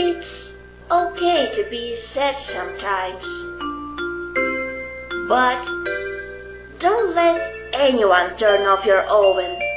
It's okay to be sad sometimes, but don't let anyone turn off your oven.